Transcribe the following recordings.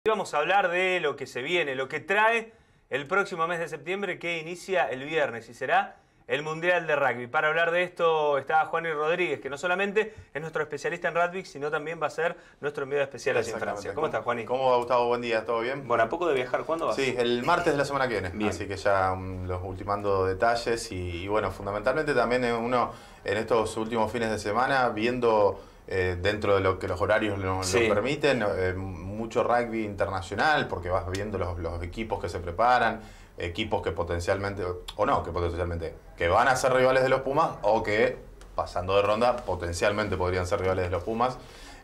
Vamos a hablar de lo que se viene, lo que trae el próximo mes de septiembre, que inicia el viernes y será el Mundial de Rugby. Para hablar de esto está Juani Rodríguez, que no solamente es nuestro especialista en rugby, sino también va a ser nuestro enviado especial allí en Francia. ¿Cómo estás, Juani? ¿Cómo va, Gustavo? Buen día, ¿todo bien? Bueno, ¿a poco de viajar? ¿Cuándo vas? Sí, el martes de la semana que viene. Bien. Así que ya los ultimando detalles y bueno, fundamentalmente también uno en estos últimos fines de semana viendo dentro de lo que los horarios nos permiten, mucho rugby internacional, porque vas viendo los equipos que se preparan, equipos que potencialmente, o no, que potencialmente, que van a ser rivales de los Pumas o que, pasando de ronda, potencialmente podrían ser rivales de los Pumas.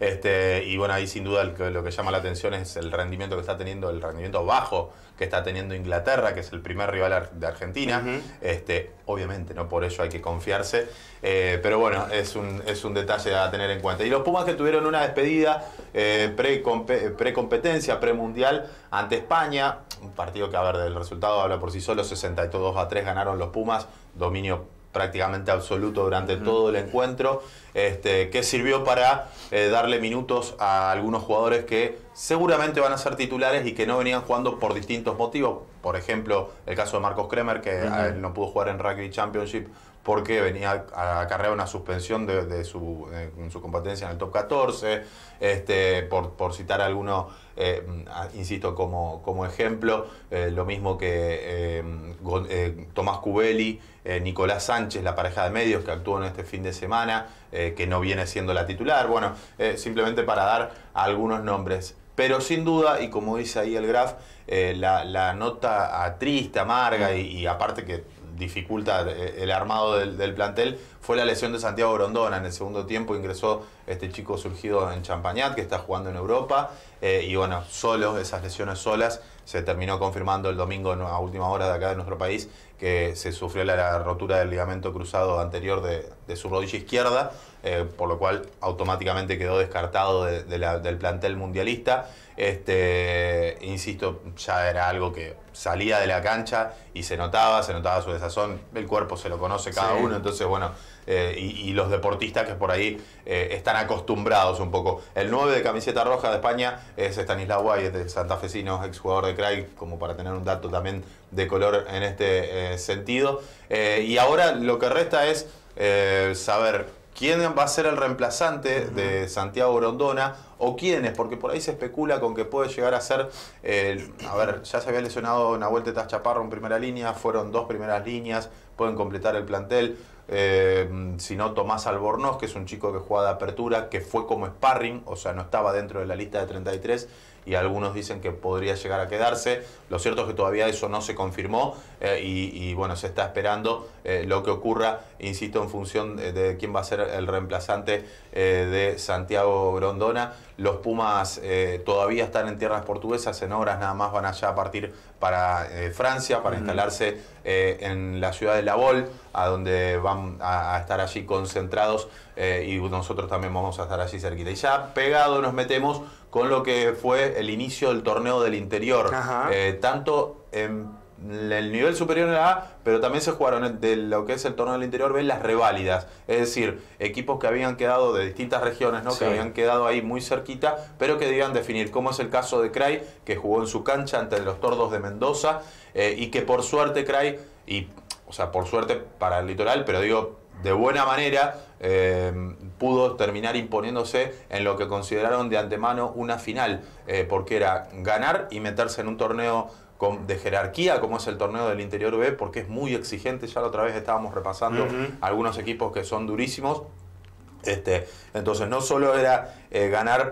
Y bueno, ahí sin duda lo que llama la atención es el rendimiento que está teniendo, el rendimiento bajo que está teniendo Inglaterra, que es el primer rival de Argentina. Obviamente, no por ello hay que confiarse, pero bueno, es un detalle a tener en cuenta. Y los Pumas que tuvieron una despedida pre-competencia, pre-mundial ante España, un partido que, a ver, del resultado habla por sí solo, 62-3 ganaron los Pumas, dominio prácticamente absoluto durante todo el encuentro, que sirvió para darle minutos a algunos jugadores que seguramente van a ser titulares y que no venían jugando por distintos motivos. Por ejemplo, el caso de Marcos Kremer, que él no pudo jugar en Rugby Championship porque venía a acarrear una suspensión en su competencia en el top 14, por citar alguno, insisto, como ejemplo, lo mismo que Tomás Cubelli, Nicolás Sánchez, la pareja de medios que actuó en este fin de semana, que no viene siendo la titular. Bueno, simplemente para dar algunos nombres. Pero sin duda, y como dice ahí el graph, la nota triste, amarga y aparte que dificulta el armado del plantel, fue la lesión de Santiago Grondona. En el segundo tiempo ingresó este chico surgido en Champagnat, que está jugando en Europa, y bueno, esas lesiones solas, se terminó confirmando el domingo a última hora de acá de nuestro país que se sufrió la rotura del ligamento cruzado anterior de su rodilla izquierda, por lo cual automáticamente quedó descartado del plantel mundialista. Insisto, ya era algo que salía de la cancha y se notaba su desazón, el cuerpo se lo conoce cada uno, entonces bueno, y los deportistas que por ahí están acostumbrados un poco. El 9 de camiseta roja de España es Stanislao Guay, de santafesino, exjugador de Craig, como para tener un dato también de color en este sentido. Y ahora lo que resta es saber quién va a ser el reemplazante de Santiago Grondona o quiénes, porque por ahí se especula con que puede llegar a ser, a ver, ya se había lesionado Nahuel Tetaz Chaparro en primera línea, fueron 2 primeras líneas, pueden completar el plantel. Si no, Tomás Albornoz, que es un chico que juega de apertura, que fue como sparring, o sea, no estaba dentro de la lista de 33, y algunos dicen que podría llegar a quedarse. Lo cierto es que todavía eso no se confirmó, y bueno, se está esperando lo que ocurra, insisto, en función de quién va a ser el reemplazante de Santiago Grondona. Los Pumas todavía están en tierras portuguesas, en horas nada más van allá a partir para Francia, para instalarse en la ciudad de La Baule, a donde van a estar allí concentrados, y nosotros también vamos a estar allí cerquita. Y ya pegado nos metemos con lo que fue el inicio del torneo del interior, tanto en el nivel superior en la A, pero también se jugaron de lo que es el torneo del interior B, las reválidas, es decir, equipos que habían quedado de distintas regiones, ¿no? Que habían quedado ahí muy cerquita, pero que debían definir, como es el caso de Cray, que jugó en su cancha ante los Tordos de Mendoza, y que por suerte Cray, o sea, por suerte para el litoral, pero digo, de buena manera, pudo terminar imponiéndose en lo que consideraron de antemano una final, porque era ganar y meterse en un torneo de jerarquía como es el torneo del interior B, porque es muy exigente. Ya la otra vez estábamos repasando algunos equipos que son durísimos. Entonces no solo era ganar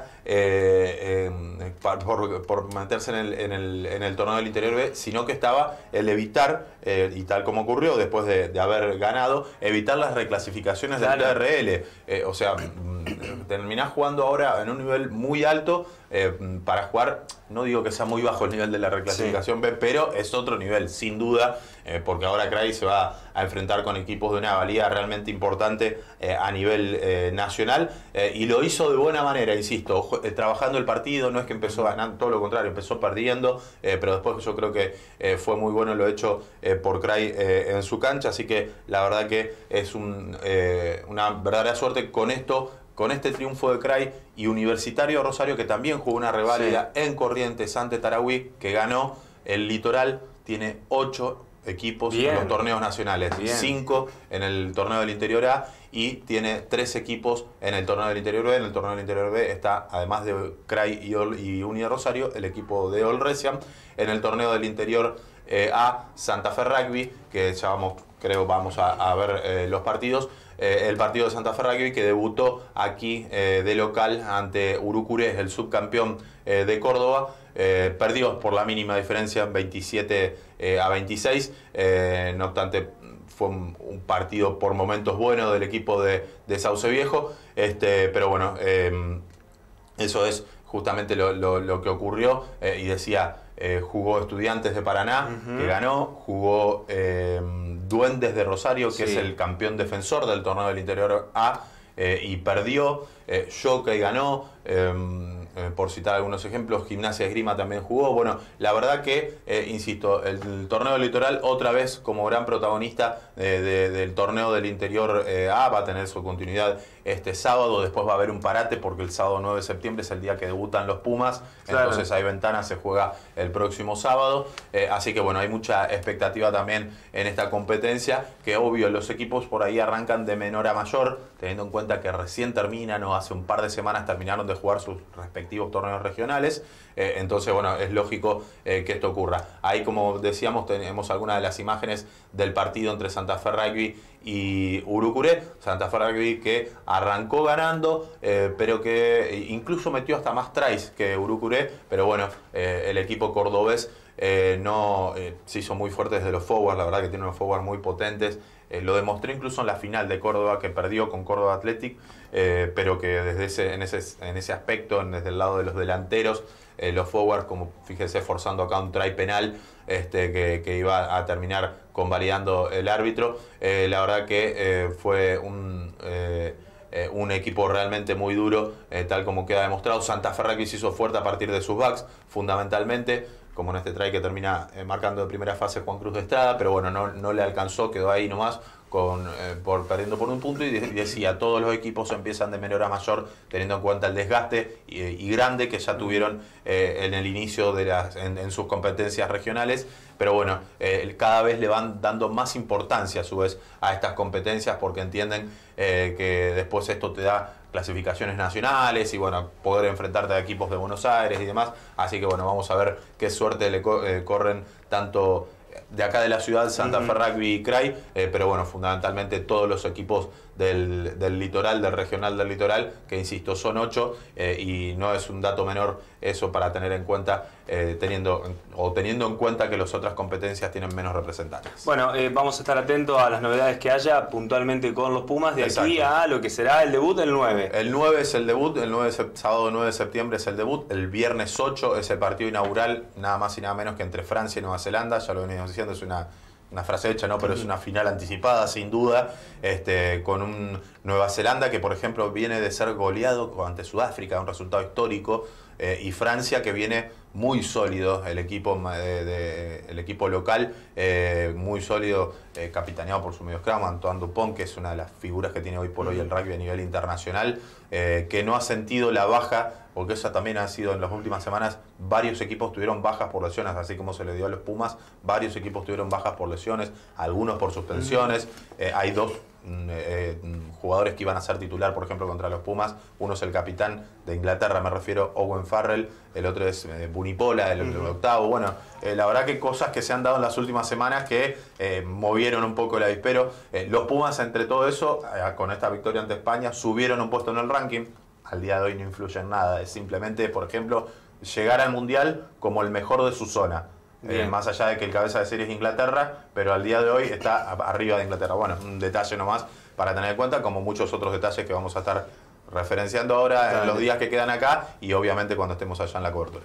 por meterse en el torneo del interior B, sino que estaba el evitar, y tal como ocurrió después de haber ganado, evitar las reclasificaciones del TRL. O sea, terminás jugando ahora en un nivel muy alto para jugar, no digo que sea muy bajo el nivel de la reclasificación B, pero es otro nivel, sin duda, porque ahora Cray se va a enfrentar con equipos de una valía realmente importante a nivel nacional, y lo hizo de buena manera, insisto, trabajando el partido. No es que empezó ganando, todo lo contrario, empezó perdiendo, pero después yo creo que fue muy bueno lo hecho por Cray en su cancha, así que la verdad que es una verdadera suerte con esto con este triunfo de Cray y Universitario Rosario, que también jugó una reválida en Corrientes ante Tarahui, que ganó. El Litoral tiene 8 equipos en los torneos nacionales, 5 en el torneo del Interior A y tiene 3 equipos en el torneo del Interior B. En el torneo del Interior B está, además de Cray y Uni Rosario, el equipo de Olresian. En el torneo del Interior A, Santa Fe Rugby, que ya vamos a ver los partidos. El partido de Santa Fe Rugby, que debutó aquí de local ante Urucuré, el subcampeón de Córdoba. Perdió por la mínima diferencia, 27-26. No obstante, fue un partido por momentos bueno del equipo de Sauce Viejo. Pero bueno, eso es justamente lo que ocurrió. Y decía, jugó Estudiantes de Paraná, que ganó. Jugó Duendes de Rosario, que es el campeón defensor del torneo del Interior A, y perdió. Jockey ganó. Por citar algunos ejemplos, Gimnasia Esgrima también jugó. Bueno, la verdad que, insisto, el torneo del Litoral otra vez como gran protagonista del torneo del Interior A, va a tener su continuidad este sábado. Después va a haber un parate porque el sábado 9 de septiembre es el día que debutan los Pumas. Claro. Entonces hay ventana, se juega el próximo sábado. Así que bueno, hay mucha expectativa también en esta competencia, que obvio los equipos por ahí arrancan de menor a mayor, teniendo en cuenta que recién terminan o hace un par de semanas terminaron de jugar sus respectivos torneos regionales. Entonces bueno, es lógico que esto ocurra. Ahí, como decíamos, tenemos algunas de las imágenes del partido entre Santa Fe Rugby y Urucuré. Santa Fe Rugby que arrancó ganando, pero que incluso metió hasta más tries que Urucuré, pero bueno, el equipo cordobés se hizo muy fuerte desde los forwards. La verdad que tiene unos forwards muy potentes. Lo demostró incluso en la final de Córdoba, que perdió con Córdoba Athletic, pero que en ese aspecto, desde el lado de los delanteros, los forwards, como fíjese, forzando acá un try penal que iba a terminar convalidando el árbitro. La verdad que fue un equipo realmente muy duro, tal como queda demostrado. Santa Fe Rugby se hizo fuerte a partir de sus backs, fundamentalmente, como en este try que termina marcando de primera fase Juan Cruz de Estrada, pero bueno, no le alcanzó, quedó ahí nomás, perdiendo por un punto. Y decía, todos los equipos empiezan de menor a mayor, teniendo en cuenta el desgaste y grande que ya tuvieron en el inicio en sus competencias regionales. Pero bueno, cada vez le van dando más importancia a su vez a estas competencias, porque entienden que después esto te da clasificaciones nacionales y bueno, poder enfrentarte a equipos de Buenos Aires y demás. Así que bueno, vamos a ver qué suerte le corren tanto de acá de la ciudad, Santa Fe Rugby y Cray, pero bueno, fundamentalmente todos los equipos del litoral, del regional del litoral, que insisto, son 8, y no es un dato menor eso para tener en cuenta, teniendo en cuenta que las otras competencias tienen menos representantes. Bueno, vamos a estar atentos a las novedades que haya puntualmente con los Pumas, de aquí a lo que será el debut el 9. El 9 es el debut, sábado 9 de septiembre es el debut, el viernes 8 es el partido inaugural, nada más y nada menos que entre Francia y Nueva Zelanda. Ya lo venimos diciendo, es una frase hecha, ¿no? Pero es una final anticipada, sin duda, con un Nueva Zelanda que, por ejemplo, viene de ser goleado ante Sudáfrica, un resultado histórico, y Francia, que viene muy sólido, el equipo local, muy sólido, capitaneado por su mediocampo, Antoine Dupont, que es una de las figuras que tiene hoy por hoy el rugby a nivel internacional, que no ha sentido la baja, porque eso también ha sido en las últimas semanas, varios equipos tuvieron bajas por lesiones, así como se le dio a los Pumas, varios equipos tuvieron bajas por lesiones, algunos por suspensiones. Hay 2 jugadores que iban a ser titular, por ejemplo, contra los Pumas. Uno es el capitán de Inglaterra, me refiero, Owen Farrell, el otro es Bunipola, el octavo. Bueno, la verdad que cosas que se han dado en las últimas semanas que movieron un poco el avispero. Los Pumas, entre todo eso, con esta victoria ante España, subieron un puesto en el ranking. Al día de hoy no influye en nada, es simplemente, por ejemplo, llegar al Mundial como el mejor de su zona. Más allá de que el cabeza de serie es Inglaterra, pero al día de hoy está arriba de Inglaterra. Bueno, un detalle nomás para tener en cuenta, como muchos otros detalles que vamos a estar referenciando ahora en los días que quedan acá y obviamente cuando estemos allá en la cobertura.